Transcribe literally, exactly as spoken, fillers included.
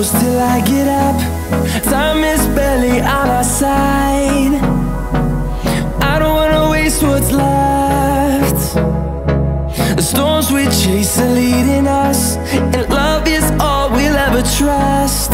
close till I get up. Time is barely on our side. I don't wanna waste what's left. The storms we chase are leading us, and love is all we'll ever trust.